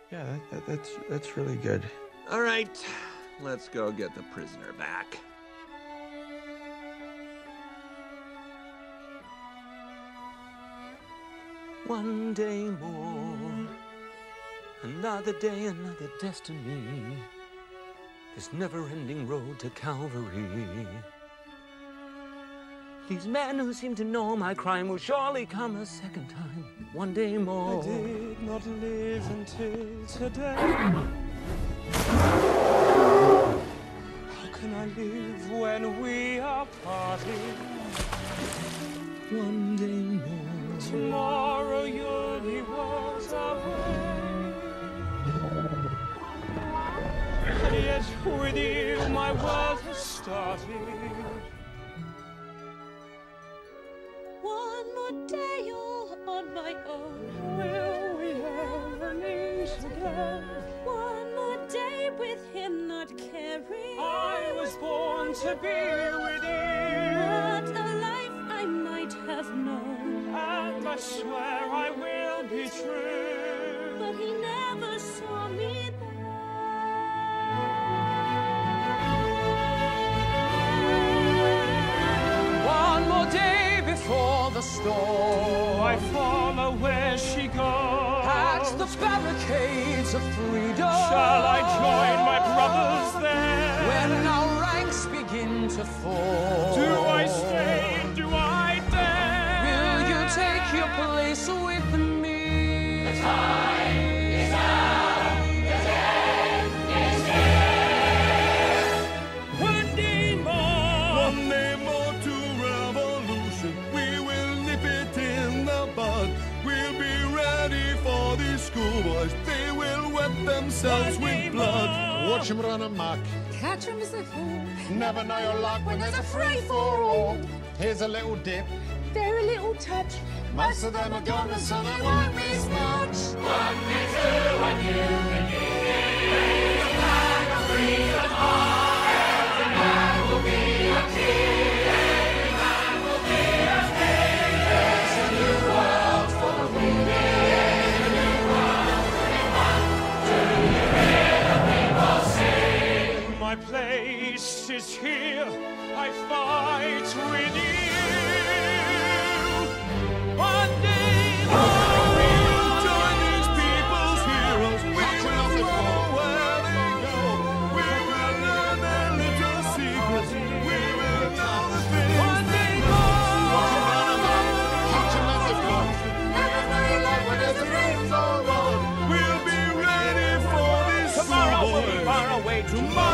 Yeah, that's really good. All right, let's go get the prisoner back. One day more, another day, another destiny. This never-ending road to Calvary. These men who seem to know my crime will surely come a second time. One day more. I did not live until today. How can I live when we are parting? One day more. Tomorrow you'll be worlds away. And yet with you my world has started. One more day all on my own. Will we ever meet again? One more day with him not caring. I was born to be with you. What a life I might have known. And I swear I will be true. But he never saw me there. One more day before the storm, I follow where she goes. At the barricades of freedom, shall I join my brothers there? When our ranks begin to fall, do I stay? Do I dare? Will you take your place with me? The time is now. The day is here. One day more. One day more to revolution. We will nip it in the bud. We'll be ready for these schoolboys. They will wet themselves with blood. Watch them run amok. Catch him as they fall. Never know your luck when there's a free-for-all. Here's a little dip. Very little touch. Most of them are gone, and so they won't miss much. One and two, and you begin. The flag of freedom on. Every man will be a king. Every man will be a king. There's a new world for the women. A new world for everyone. Do you hear the people sing? My place is here. I fight with you. One day more. We will join these people's heroes. We will know where they go. We will learn their little secrets. We will know the things. One day more. Catch them as they fall. Never know your luck when there's a free-for-all. We'll be ready for these Tomorrow will be schoolboys. far away. Tomorrow